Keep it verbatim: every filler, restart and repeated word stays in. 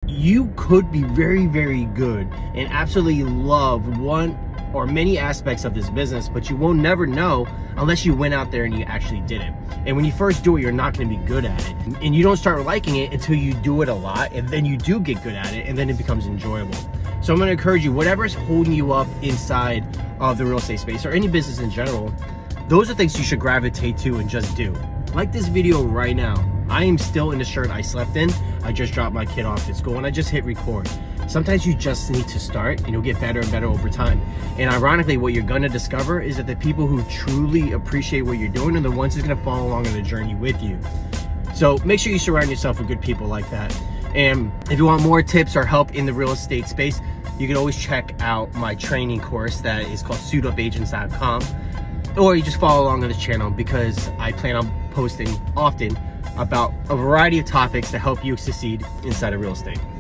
you could be very, very good and absolutely love one or many aspects of this business, but you will never know unless you went out there and you actually did it. And when you first do it, you're not going to be good at it. And you don't start liking it until you do it a lot, and then you do get good at it, and then it becomes enjoyable. So I'm going to encourage you, whatever's holding you up inside of the real estate space or any business in general, those are things you should gravitate to and just do. Like this video right now. I am still in the shirt I slept in. I just dropped my kid off at school and I just hit record. Sometimes you just need to start and you'll get better and better over time. And ironically, what you're gonna discover is that the people who truly appreciate what you're doing are the ones who's gonna follow along on the journey with you. So make sure you surround yourself with good people like that. And if you want more tips or help in the real estate space, you can always check out my training course that is called suit up agents dot com. Or you just follow along on this channel because I plan on posting often about a variety of topics to help you succeed inside of real estate.